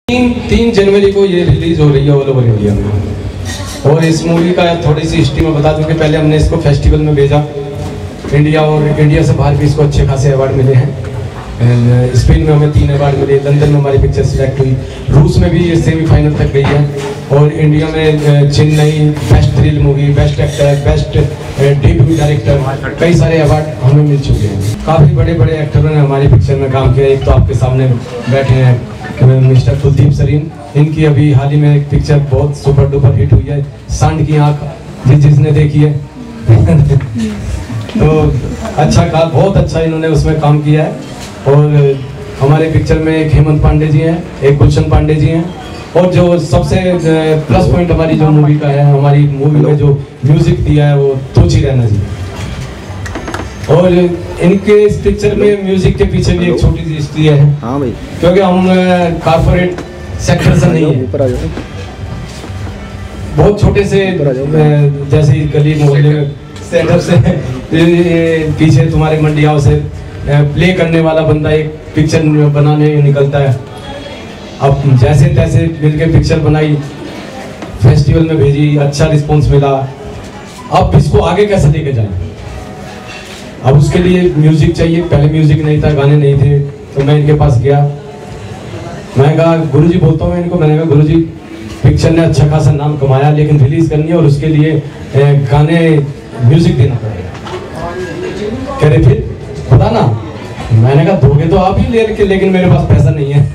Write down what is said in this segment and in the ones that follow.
3 जनवरी को ये रिलीज हो रही है ऑल ओवर इंडिया में। और इस मूवी का थोड़ी सी हिस्ट्री में बता दूं कि पहले हमने इसको फेस्टिवल में भेजा इंडिया, और इंडिया से बाहर भी इसको अच्छे खासे अवार्ड मिले हैं। स्पेन में हमें 3 अवार्ड मिले, लंदन में हमारी पिक्चर सिलेक्ट हुई, रूस में भी ये सेमीफाइनल तक गई है, और इंडिया में Chennai best thrill movie, best actor, best debut director, कई सारे अवार्ड हमें मिल चुके हैं। काफ़ी बड़े बड़े एक्टरों ने हमारी पिक्चर में काम किया। एक तो आपके सामने बैठे हैं मिस्टर कुलदीप सरीन, इनकी अभी हाल ही में एक पिक्चर बहुत सुपर डुपर हिट हुई है, सांड की आँख, जिसने देखी है तो अच्छा बहुत अच्छा इन्होंने उसमें काम किया है। और हमारे पिक्चर में एक हेमंत पांडे जी हैं, एक गुलशन पांडे जी हैं, और जो सबसे प्लस पॉइंट हमारी जो मूवी का है, हमारी मूवी में जो म्यूजिक दिया है वो तोची रैना जी। और इनके इस पिक्चर में म्यूजिक के पीछे भी एक छोटी सी हिस्ट्री है। हाँ भाई, क्योंकि हम कारपोरेट सेक्टर से नहीं है, बहुत छोटे से जैसे गली मोहल्ले में सेटअप से पीछे तुम्हारे मंडियाओं से प्ले करने वाला बंदा एक पिक्चर बनाने निकलता है। अब जैसे तैसे मिलके पिक्चर बनाई, फेस्टिवल में भेजी, अच्छा रिस्पांस मिला। अब इसको आगे कैसे लेके जाएं? अब उसके लिए म्यूजिक चाहिए। पहले म्यूजिक नहीं था, गाने नहीं थे, तो मैं इनके पास गया, मैं कहा गुरुजी, बोलता हूँ इनको, मैंने कहा गुरुजी पिक्चर ने अच्छा खासा नाम कमाया, लेकिन रिलीज करनी है और उसके लिए गाने म्यूजिक देना पड़ेगा। कह रहे फिर पता ना, मैंने कहा दोगे तो आप ही लेके, लेकिन मेरे पास पैसा नहीं है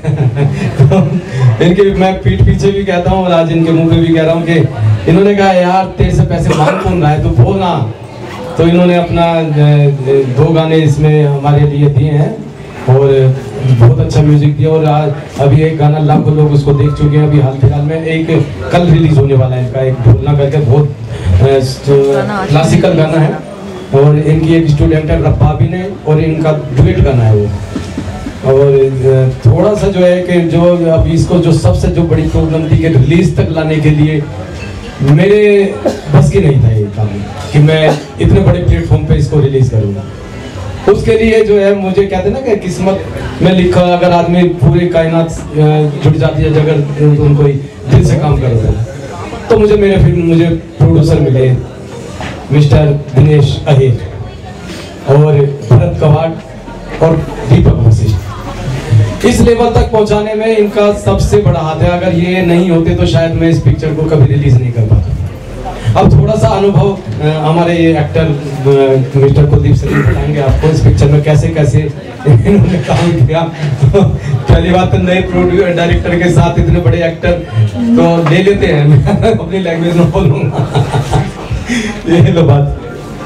तो इनके मैं पीठ पीछे भी कहता हूँ और आज इनके मुंह पे भी कह रहा हूँ कि इन्होंने कहा यार तेरे से पैसे मांग कौन रहा है, तो बोलना। तो इन्होंने अपना 2 गाने इसमें हमारे लिए दिए हैं और बहुत अच्छा म्यूजिक दिया। और आज अभी एक गाना लाखों लोग उसको देख चुके हैं। अभी हाल फिलहाल में एक कल रिलीज होने वाला है इनका, एक ढोलना करके, बहुत क्लासिकल गाना है, और इनकी एक स्टूडेंट है रब्बाबी ने, और इनका डुएट गाना है वो। और थोड़ा सा जो है कि जो अभी इसको जो सबसे जो बड़ी प्रॉब्लम थी कि रिलीज तक लाने के लिए मेरे बस की नहीं था ये काम कि मैं इतने बड़े प्लेटफॉर्म पे इसको रिलीज करूँगा। उसके लिए जो है मुझे कहते ना कि किस्मत में लिखा, अगर आदमी पूरी कायनात जुट जाती है अगर उनको दिल से काम करता है, तो मुझे मुझे प्रोड्यूसर मिले मिस्टर दिनेश अहिर और भरत कवाट और दीपक वशिष्ठ। इस लेवल तक पहुंचाने में इनका सबसे बड़ा हाथ है। अगर ये नहीं होते तो शायद मैं इस पिक्चर को कभी रिलीज नहीं कर पाता। अब थोड़ा सा अनुभव हमारे ये एक्टर मिस्टर कुलदीप सरीन बताएंगे आपको इस पिक्चर में कैसे कैसे इन्होंने काम किया। तो पहली बात तो नए प्रोड्यूसर डायरेक्टर के साथ इतने बड़े एक्टर तो ले लेते हैं, मैं अपनी लैंग्वेज में बोलूँगा ये लो बात।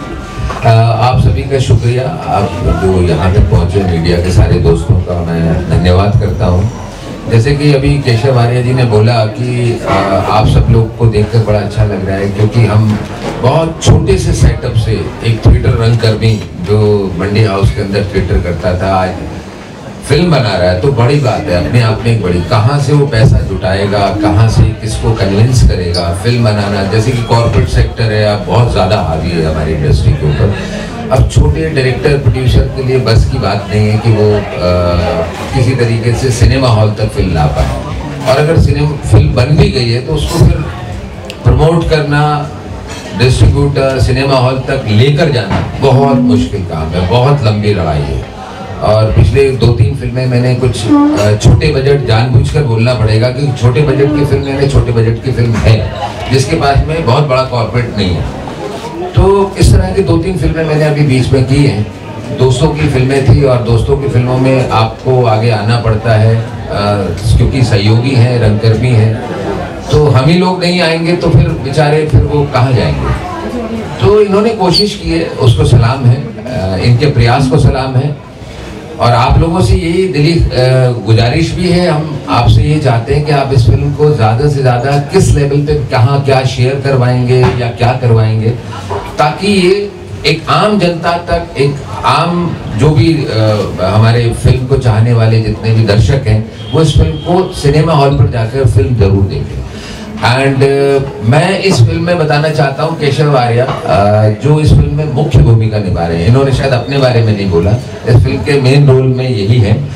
आप सभी का शुक्रिया, आप जो यहाँ तक पहुँचे, मीडिया के सारे दोस्तों का मैं धन्यवाद करता हूँ। जैसे कि अभी केशव आर्या जी ने बोला कि आप सब लोग को देखकर बड़ा अच्छा लग रहा है, क्योंकि हम बहुत छोटे से सेटअप से एक थिएटर रंगकर्मी जो मंडी हाउस के अंदर थिएटर करता था, आज फिल्म बना रहा है, तो बड़ी बात है अपने आप में एक बड़ी। कहाँ से वो पैसा जुटाएगा, कहाँ से किसको कन्विंस करेगा फिल्म बनाना। जैसे कि कॉर्पोरेट सेक्टर है, अब बहुत ज़्यादा हावी है हमारी इंडस्ट्री के ऊपर। अब छोटे डायरेक्टर प्रोड्यूसर के लिए बस की बात नहीं है कि वो किसी तरीके से सिनेमा हॉल तक फिल्म ला पाए, और अगर फिल्म बन भी गई है तो उसको फिर प्रमोट करना, डिस्ट्रीब्यूटर, सिनेमा हॉल तक लेकर जाना बहुत मुश्किल काम है, बहुत लंबी लड़ाई है। और पिछले 2-3 फिल्में मैंने कुछ छोटे बजट, जानबूझकर बोलना पड़ेगा कि छोटे बजट की फिल्म मैंने छोटे बजट की फिल्म है जिसके पास में बहुत बड़ा कॉर्पोरेट नहीं है। तो इस तरह की 2-3 फिल्में मैंने अभी बीच में की हैं। दोस्तों की फिल्में थी, और दोस्तों की फिल्मों में आपको आगे आना पड़ता है क्योंकि सहयोगी हैं, रंगकर्मी हैं, तो हम ही लोग नहीं आएंगे तो फिर बेचारे फिर वो कहाँ जाएंगे। तो इन्होंने कोशिश की है, उसको सलाम है, इनके प्रयास को सलाम है। और आप लोगों से यही दिली गुजारिश भी है, हम आपसे ये चाहते हैं कि आप इस फिल्म को ज़्यादा से ज़्यादा किस लेवल पे कहाँ क्या शेयर करवाएंगे या क्या करवाएंगे, ताकि ये एक आम जनता तक, एक आम जो भी हमारे फिल्म को चाहने वाले जितने भी दर्शक हैं, वो इस फिल्म को सिनेमा हॉल पर जाकर फिल्म जरूर देखें। एंड मैं इस फिल्म में बताना चाहता हूँ केशव आर्या जो इस फिल्म में मुख्य भूमिका निभा रहे हैं। इन्होंने शायद अपने बारे में नहीं बोला, इस फिल्म के मेन रोल में यही है।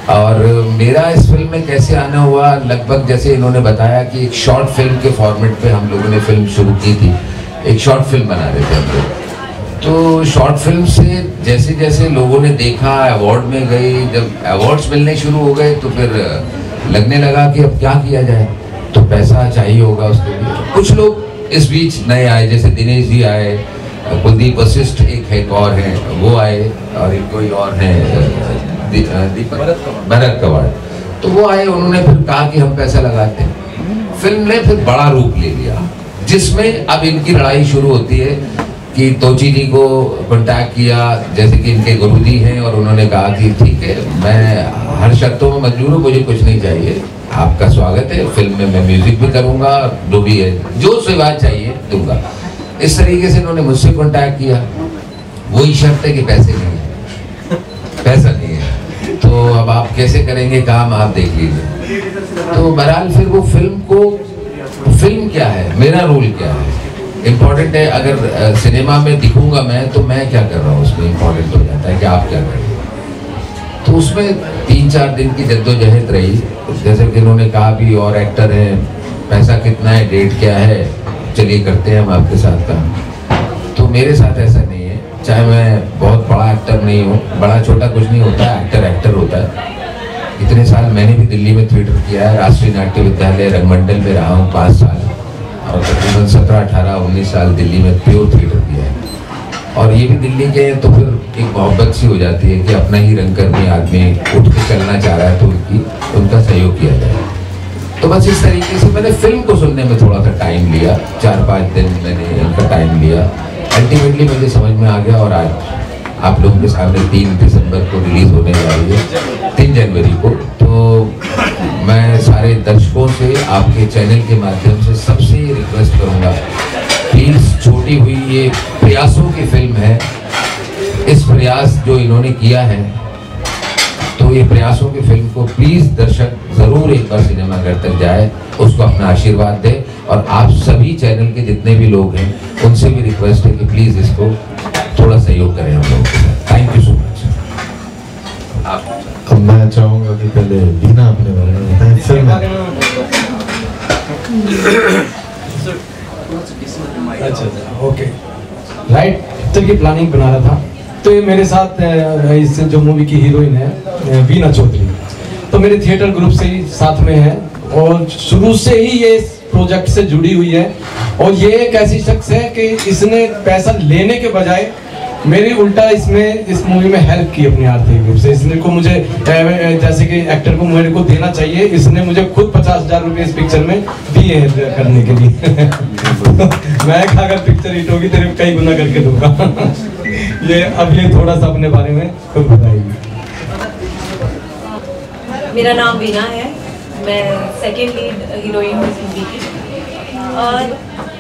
और मेरा इस फिल्म में कैसे आना हुआ, लगभग जैसे इन्होंने बताया कि एक शॉर्ट फिल्म के फॉर्मेट पे हम लोगों ने फिल्म शुरू की थी। एक शॉर्ट फिल्म बना रहे थे हम लोग, तो शॉर्ट फिल्म से जैसे जैसे लोगों ने देखा, अवार्ड में गई, जब अवार्ड्स मिलने शुरू हो गए तो फिर लगने लगा कि अब क्या किया जाए, तो पैसा चाहिए होगा उसके लिए। कुछ लोग इस बीच नए आए, जैसे दिनेश जी आए, कुलदीप वशिष्ठ एक और हैं, वो आए, और एक कोई और हैं भरत कवाड़, तो वो आए। उन्होंने फिर कहा कि हम पैसा लगाते हैं। फिल्म ने फिर बड़ा रूप ले लिया, जिसमें अब इनकी लड़ाई शुरू होती है कि तोची जी को कांटेक्ट किया, जैसे कि इनके गुरुजी हैं, और उन्होंने कहा कि ठीक है, मैं हर शर्तों में मंजूर हूँ, मुझे कुछ नहीं चाहिए, आपका स्वागत है, फिल्म में मैं म्यूजिक भी करूँगा, जो भी है, जो सेवा चाहिए दूंगा। इस तरीके से इन्होंने मुझसे कांटेक्ट किया। वही शर्त है कि पैसे नहीं है, पैसा नहीं है, तो अब आप कैसे करेंगे काम, आप देख लीजिए। तो बहरहाल फिर वो फिल्म क्या है, मेरा रोल क्या है, इम्पोर्टेंट है। अगर सिनेमा में दिखूंगा मैं, तो मैं क्या कर रहा हूँ उसमें इम्पोर्टेंट हो जाता है कि आप क्या कर रहे हैं। तो उसमें 3-4 दिन की जद्दोजहद रही। जैसे कि इन्होंने कहा भी और एक्टर हैं, पैसा कितना है, डेट क्या है, चलिए करते हैं हम आपके साथ काम। तो मेरे साथ ऐसा नहीं है, चाहे मैं बहुत बड़ा एक्टर नहीं हूँ, बड़ा छोटा कुछ नहीं होता, एक्टर होता है। इतने साल मैंने भी दिल्ली में थिएटर किया है, राष्ट्रीय नाट्य विद्यालय रंगमंडल में रहा हूँ 5 साल, और तकरीबन 17, 18, 19 साल दिल्ली में प्योर थिएटर किया है। और ये भी दिल्ली के हैं, तो फिर एक मोहब्बत सी हो जाती है कि अपना ही रंगकर्मी आदमी उठ के चलना चाह रहा है, तो उनका सहयोग किया जाए। तो बस इस तरीके से मैंने फिल्म को सुनने में थोड़ा सा टाइम लिया, 4-5 दिन मैंने इनका टाइम लिया। अल्टीमेटली मुझे समझ में आ गया, और आज आप लोगों के सामने 3 दिसंबर को रिलीज होने वाली है, 3 जनवरी को। तो मैं सारे दर्शकों से आपके चैनल के माध्यम से सबसे रिक्वेस्ट करूंगा, प्लीज, छोटी हुई ये प्रयासों की फिल्म है, इस प्रयास जो इन्होंने किया है, तो ये प्रयासों की फिल्म को प्लीज दर्शक जरूर एक बार सिनेमाघर तक जाए, उसको अपना आशीर्वाद दे। और आप सभी चैनल के जितने भी लोग हैं, उनसे भी रिक्वेस्ट है कि प्लीज इसको थोड़ा सहयोग करें हम लोगों के साथ। Thank you so much. अब मैं चाहूंगा कि पहले वीना अपने बारे में बताएं। फिल्म अच्छा, ओके, राइट। पिक्चर की प्लानिंग बना रहा था, तो ये मेरे साथ इस जो मूवी की हीरोइन है वीना चौधरी, तो मेरे थिएटर ग्रुप से ही साथ में है, और शुरू से ही ये इस प्रोजेक्ट से जुड़ी हुई है। और ये एक ऐसी शख्स है कि इसने पैसा लेने के बजाय मेरी उल्टा इसमें इस मूवी में हेल्प की अपनी आर्थिक रूप से। इसने को मुझे जैसे कि एक्टर को मेरे को देना चाहिए, इसने मुझे खुद 50,000 रुपये इस पिक्चर में दिए हैं करने के लिए। मैं अगर पिक्चर हिट होगी तेरे कई गुना करके दूंगा। ये अब ये थोड़ा सा अपने बारे में खुद बताएगी। मेरा नाम वीना है, मैं सेकेंड लीड हीरोइन हूँ इस मूवी की। और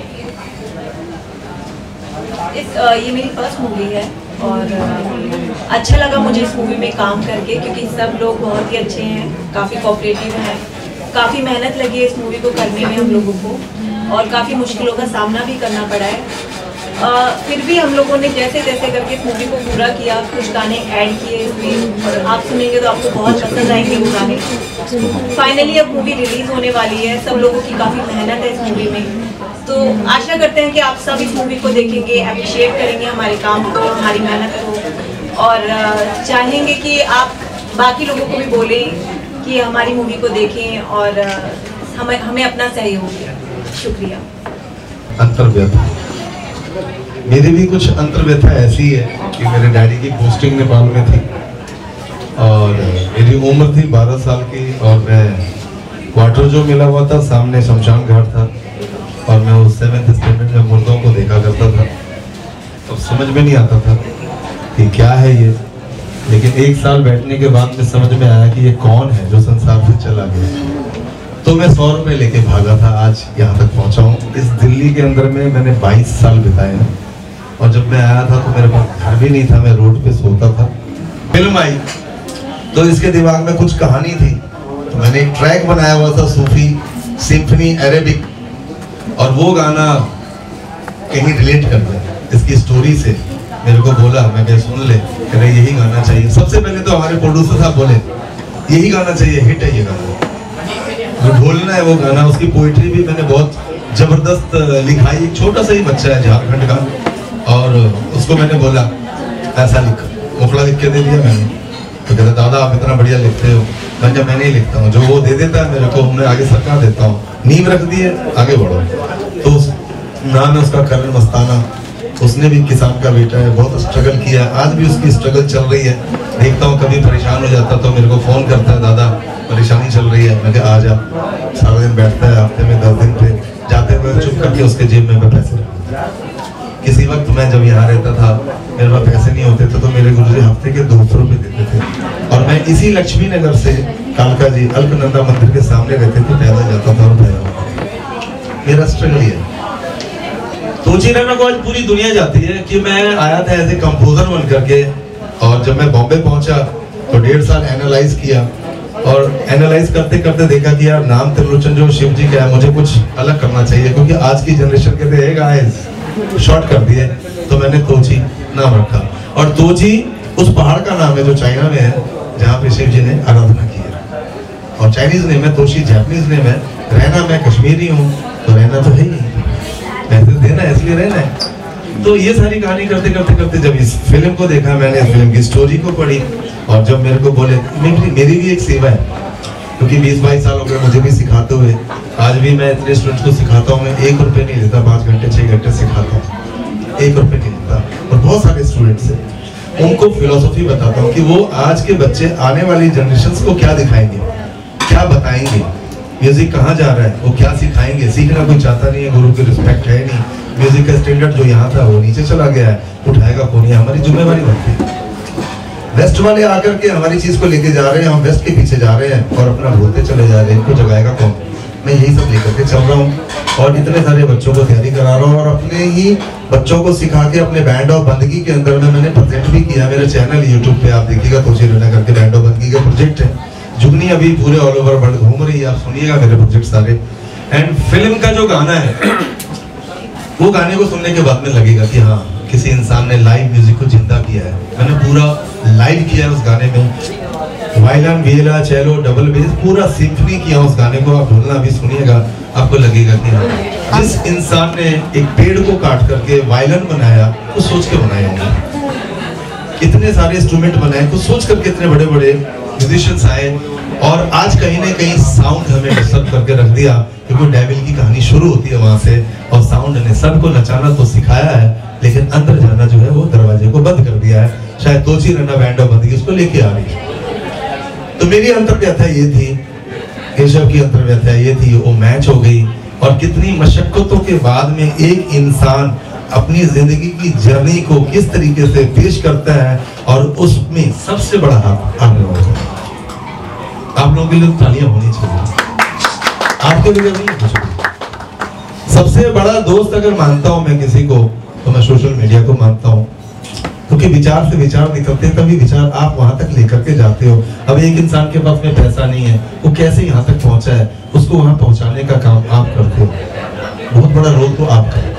ये मेरी फर्स्ट मूवी है, और अच्छा लगा मुझे इस मूवी में काम करके, क्योंकि सब लोग बहुत ही अच्छे हैं, काफ़ी कोऑपरेटिव हैं। काफ़ी मेहनत लगी है इस मूवी को करने में हम लोगों को, और काफ़ी मुश्किलों का सामना भी करना पड़ा है। फिर भी हम लोगों ने जैसे तैसे करके इस मूवी को पूरा किया। कुछ गाने ऐड किए इसमें, और आप सुनेंगे तो आपको बहुत पसंद आएंगे वो गाने। फाइनली अब मूवी रिलीज होने वाली है, सब लोगों की काफ़ी मेहनत है इस मूवी में, तो आशा करते हैं कि आप सब इस मूवी को देखेंगे, अप्रिशिएट करेंगे हमारे काम को, हमारी मेहनत को, और चाहेंगे कि आप बाकी लोगों को भी बोलें कि हमारी मूवी को देखें और हमें अपना सहयोग दें। शुक्रिया। अंतर्व्यथा, मेरी भी कुछ अंतर्व्यथा ऐसी है कि मेरे डैडी की पोस्टिंग नेपाल में थी, और मेरी उम्र थी 12 साल की, और मैं क्वार्टर जो मिला हुआ था सामने शमशान घाट था, और मैं उस 7th स्टैंडर्ड में मुर्दों को देखा करता था। तो समझ में नहीं आता था कि क्या है ये, लेकिन 1 साल बैठने के बाद में समझ में आया कि ये कौन है जो संसार से चला गया। तो मैं 100 रुपये लेके भागा था, आज यहाँ तक पहुँचा हूँ। इस दिल्ली के अंदर में मैंने 22 साल बिताए हैं, और जब मैं आया था तो मेरे पास घर भी नहीं था, मैं रोड पे सोता था। फिल्म आई तो इसके दिमाग में कुछ कहानी थी, तो मैंने एक ट्रैक बनाया हुआ था, सूफी सिम्फनी अरेबिक, और वो गाना कहीं रिलेट कर दे इसकी स्टोरी से। मेरे को बोला, मैं सुन ले, कह रहे यही गाना चाहिए। सबसे पहले तो हमारे प्रोड्यूसर साहब बोले यही गाना चाहिए, हिट है ये गाना, जो ढोलना है वो गाना। उसकी पोइट्री भी मैंने बहुत जबरदस्त लिखाई। एक छोटा सा ही बच्चा है झारखंड का, और उसको मैंने बोला ऐसा लिख, मुखड़ा लिख के दे दिया मैंने, तो कहता दादा आप इतना बढ़िया लिखते हो। मैं नहीं लिखता हूँ, जो वो दे देता है मेरे को मैं आगे सरका देता हूँ, नींव रख दी है आगे बढ़ो। तो नाम है उसका करण मस्ताना, उसने भी किसान का बेटा है, बहुत स्ट्रगल किया, आज भी उसकी स्ट्रगल चल रही है। देखता हूँ कभी परेशान हो जाता तो मेरे को फोन करता है, दादा परेशानी चल रही है। मैं कहा आ जा, सारा दिन बैठता है, हफ्ते में 10 दिन पे जाते हुए चुप करके उसके जेब में मैं पैसे रखता। किसी वक्त मैं जब यहाँ रहता था मेरे पास पैसे नहीं होते थे तो मेरे गुरुजी हफ्ते के 200 रुपये देते थे, और मैं इसी लक्ष्मी नगर से कालका जी अलकनंदा मंदिर के सामने रहते थे, पैदल जाता था और पैदल। मेरा स्ट्रगल है। तोची रैना को आज पूरी दुनिया जाती है कि मैं आया था एज ए कंपोजर बन करके, और जब मैं बॉम्बे पहुंचा तो 1.5 साल एनालाइज किया, और एनालाइज करते करते देखा कि यार नाम त्रिलोचन जो शिव जी का है, मुझे कुछ अलग करना चाहिए, क्योंकि आज की जनरेशन कहते हैं गाइस शॉर्ट कर दिए, तो मैंने तोची नाम रखा। और तोची उस पहाड़ का नाम है जो चाइना में है, जहाँ पे शिव जी ने आराधना की है, और चाइनीज नेम है तोची, जापानीज नेम है। रहना मैं कश्मीरी हूँ तो रहना तो है ही, पैसे देना है इसलिए रहना है। तो ये सारी कहानी करते करते करते जब इस फिल्म को देखा मैंने, इस फिल्म की स्टोरी को पढ़ी, और जब मेरे को बोले मेरी भी एक सेवा है, क्योंकि 20-22 साल हो गए मुझे भी सिखाते हुए। आज भी मैं इतने स्टूडेंट्स को सिखाता हूँ, मैं 1 रुपये नहीं लेता, 5 घंटे 6 घंटे सिखाता हूँ, 1 रुपये नहीं लेता। और बहुत सारे स्टूडेंट्स हैं, उनको फिलोसफी बताता हूँ कि वो आज के बच्चे आने वाली जनरेशन को क्या दिखाएंगे, क्या बताएंगे, म्यूजिक कहाँ जा रहा है, वो क्या सिखाएंगे। सीखना कोई चाहता नहीं है, गुरु की रिस्पेक्ट है नहीं, म्यूजिक का स्टैंडर्ड जो यहाँ था वो नीचे चला गया है, उठाएगा कौन, ये हमारी जिम्मेवारी बनती है। वेस्ट वाले आकर के हमारी चीज को लेके जा रहे हैं, हम वेस्ट के पीछे जा रहे हैं और अपना भूलते चले जा रहे हैं, इनको जगाएगा कौन। मैं यही सब लेकर के चल रहा हूँ, और इतने सारे बच्चों को तैयारी करा रहा हूँ, और अपने ही बच्चों को सिखा के अपने बैंड ऑफ बंदगी के अंदर में मैंने प्रेजेंट भी किया। मेरा चैनल यूट्यूब पे आप देखिएगा, तोची रैना करके बैंड ऑफ बंदगी का प्रोजेक्ट है। जुगनी अभी पूरे ऑल ओवर वर्ल्ड घूम रही है, आप सुनिएगा मेरे प्रोजेक्ट सारे। एंड फिल्म का जो गाना है वो गाने को सुनने के बाद में लगेगा कि हाँ किसी इंसान ने लाइव म्यूजिक को जिंदा किया है। मैंने पूरा लाइव किया है उस गाने में, violin, viola, cello, double bass, पूरा सिम्फनी किया उस गाने को। आप ढोलना भी सुनिएगा, आपको लगेगा कि हाँ जिस इंसान ने एक पेड़ को काट करके वायलिन बनाया वो सोच के बनाया होंगे, इतने सारे इंस्ट्रूमेंट बनाए कुछ सोच करके, इतने बड़े बड़े म्यूजिशियंस आए, और आज कहीं ना कहीं साउंड हमें डिस्टर्ब करके रख दिया, क्योंकि डेविल की कहानी शुरू होती है वहां से, और साउंड ने सबको नचाना तो सिखाया है, लेकिन अंदर जाना जो है वो दरवाजे को बंद कर दिया है। शायद तोची रैना बैंड ऑफ बंदगी उसको लेके आ रही है। तो मेरी अंतर्व्यथा ये थी, केशव की अंतर्व्यथा ये थी, वो मैच हो गई। और कितनी मशक्कतों के बाद में एक इंसान अपनी जिंदगी की जर्नी को किस तरीके से पेश करता है, और उसमें सबसे बड़ा हाथ आप लोगों का। आप लोगों के लिए तालियां होनी चाहिए, आपके लिए नहीं। सबसे बड़ा दोस्त अगर मानता हूं मैं किसी को, तो मैं सोशल मीडिया को मानता हूं, क्योंकि विचार से विचार निकलते हैं, तभी विचार आप वहां तक लेकर के जाते हो। अब एक इंसान के पास में पैसा नहीं है, वो कैसे यहाँ तक पहुंचा है, उसको वहां पहुंचाने का काम आप करते हो। बहुत बड़ा रोल तो आपका है,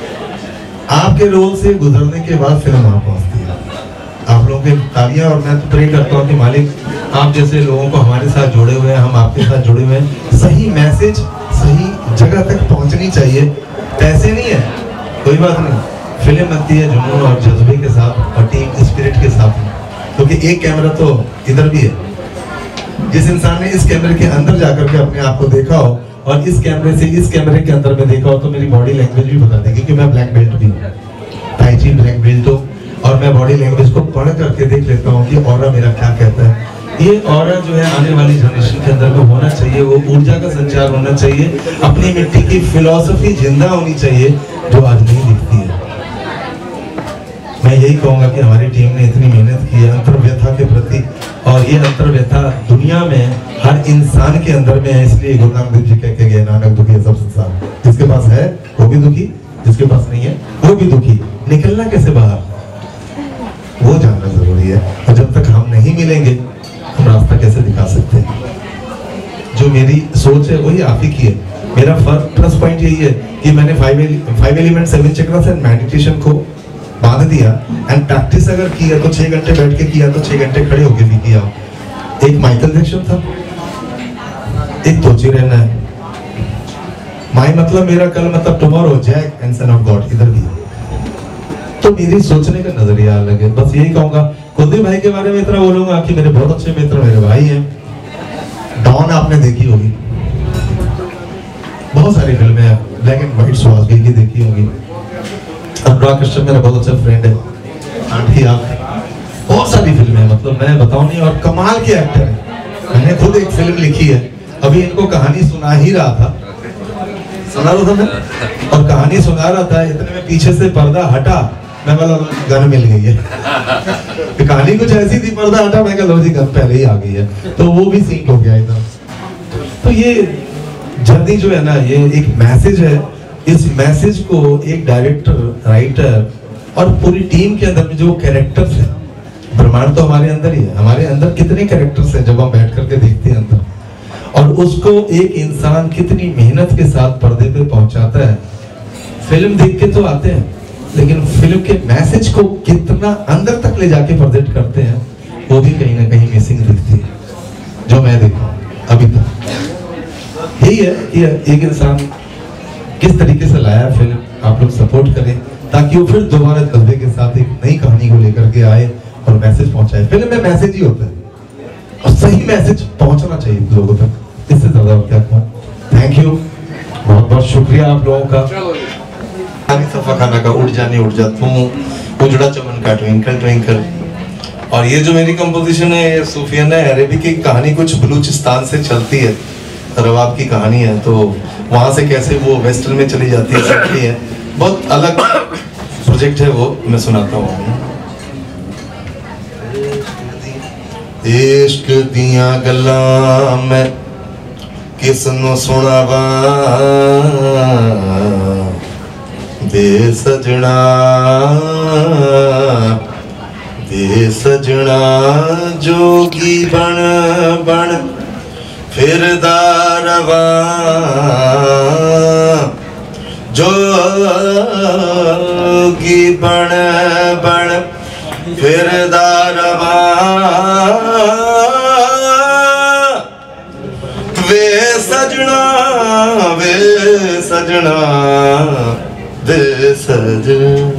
आपके रोल से गुजरने के बाद फिल्म वहां पहुंचती है। आप लोगों की तालियां, और मैं तो प्रे करता हूँ कि मालिक आप जैसे लोगों को हमारे साथ जुड़े हुए हैं, हम आपके साथ जुड़े हुए हैं। सही मैसेज सही जगह तक पहुंचनी चाहिए, पैसे नहीं है कोई बात नहीं, फिल्म बनती है जुनून और जज्बे के साथ और टीम स्पिरिट के साथ, क्योंकि एक कैमरा तो इधर भी है। जिस इंसान ने इस कैमरे के अंदर जाकर के अपने आप को देखा हो, और इस कैमरे से इस कैमरे के अंदर में देखा हो, तो मेरी बॉडी लैंग्वेज भी बता देगी कि मैं ब्लैक बेल्ट भी हूँ, ताई ची ब्लैक बेल्ट हूँ, और मैं बॉडी लैंग्वेज को पढ़ करके देख लेता हूँ कि ऑरा मेरा क्या कहता है। ये ऑरा जो है आने वाली जनरेशन के अंदर में होना चाहिए, वो ऊर्जा का संचार होना चाहिए, अपनी मिट्टी की फिलॉसफी जिंदा होनी चाहिए जो आज नहीं दिखती है। मैं यही कहूंगा कि हमारी टीम ने इतनी मेहनत की है अंतर्व्यथा के प्रति, और ये अंतर्व्यथा दुनिया में हर इंसान के अंदर में है। इसलिए गुरु नानक देव जी कह के गए, नानक दुखी है सब संसार, जिसके पास है वो भी दुखी, जिसके पास नहीं है वो भी दुखी। निकलना कैसे बाहर, वो जानना जरूरी है, और जब तक हम नहीं मिलेंगे हम रास्ता कैसे दिखा सकते हैं। जो मेरी सोच है वही आप ही की है। मेरा फर्स्ट पॉइंट यही है कि मैंने 5 एलिमेंट 7 चक्रास एंड मेडिटेशन को बांध दिया, एंड प्रैक्टिस अगर किया तो 6 घंटे बैठ के किया, तो 6 घंटे खड़े होके भी किया। एक माइकल जैक्सन था, एक तोची रहना है। माई मतलब मेरा कल मतलब tomorrow, Jack and son of God इधर भी। तो मेरी सोचने का नजरिया अलग है। बस यही कहूंगा, कुलदीप भाई के बारे में इतना बोलूंगा कि मेरे बहुत अच्छे मित्र मेरे भाई हैं। डॉन आपने देखी होगी, बहुत सारी फिल्में हैं, ब्लैक एंड व्हाइट सुहासगी की देखी होगी। अनुराग कश्यप मेरा बहुत अच्छा फ्रेंड है, आंटी आप, बहुत सारी फिल्में हैं, मतलब मैं बताऊं नहीं। और कमाल के एक्टर है। मैंने खुद एक फिल्म लिखी है, अभी इनको कहानी सुना ही रहा था, सुना रहा था मैं, और कहानी सुना रहा था, इतने में पीछे से पर्दा हटा, मैं बोला गन मिल गई है। तो कहानी कुछ ऐसी थी, पर्दा हटा, मैं कहा लो जी गन पहले ही आ गई है, तो वो भी सीन हो गया एकदम। तो ये जर्नी जो है ना, ये एक मैसेज है। इस मैसेज को एक डायरेक्टर, राइटर और पूरी टीम के अंदर में जो कैरेक्टर्स हैं, ब्रह्मांड तो हमारे अंदर ही है, हमारे अंदर कितने कैरेक्टर्स हैं जब हम बैठ करके देखते हैं अंदर, और उसको एक इंसान कितनी मेहनत के साथ पर्दे पे पहुंचाता है। फिल्म देख के तो आते हैं, लेकिन फिल्म के मैसेज को कितना अंदर तक ले जाके प्रेजेंट करते हैं, वो भी कहीं ना कहीं मिसिंग दिखती है, जो मैं देखा अभी तक। यही है कि एक इंसान किस तरीके से लाया फिल्म, आप लोग सपोर्ट करें ताकि वो फिर दोबारा जज्बे के साथ एक नई कहानी को लेकर के आए और मैसेज पहुंचाए। फिल्म में मैसेज ही होता है और सही मैसेज पहुंचना चाहिए लोगों तक, इससे ज्यादा और क्या कहूं। थैंक यू, बहुत बहुत शुक्रिया आप लोगों का। सफा खाना का उड़ जानी उड़ जा तू, उजड़ा चमन का ट्विंकल ट्विंकल। और ये जो मेरी कंपोजिशन है, ये सूफियाना अरेबिक की कहानी कुछ बलूचिस्तान से चलती है, रवाब की कहानी है, तो वहां से कैसे वो वेस्टर्न में चली जाती है, सकती है। बहुत अलग प्रोजेक्ट है वो, मैं सुनाता हूँ। इश्क दियां गल्लां मैं किसनों सुनावा, दे सजना जोगी बन बन फिरदा रवा, जोगी बन बन फिरदा रवा, वे सजना वे सजना वे सजना।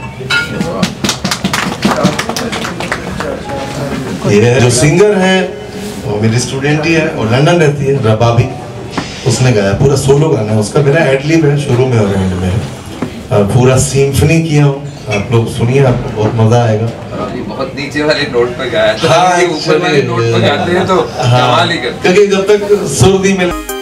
ये जो सिंगर है वो मेरी स्टूडेंट ही है, और लंदन रहती है, रबाबी, उसने गाया, पूरा सोलो गाना है उसका, मेरा एडलिब है शुरू में और एंड में, और पूरा सिम्फनी किया हूँ। आप लोग सुनिए, आपको बहुत मजा आएगा। बहुत नीचे वाले नोट पे गाया, हाँ, ऊपर वाले नोट पे गाते हैं तो कमाल ही करते हैं। क्योंकि जब तक सुर नहीं मिले